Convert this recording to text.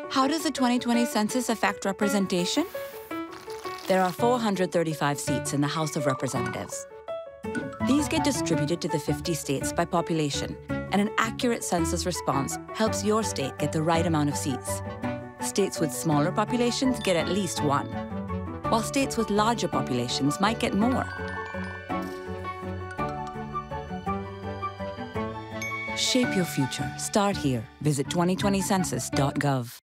How does the 2020 census affect representation? There are 435 seats in the House of Representatives. These get distributed to the 50 states by population, and an accurate census response helps your state get the right amount of seats. States with smaller populations get at least one, while states with larger populations might get more. Shape your future. Start here. Visit 2020census.gov.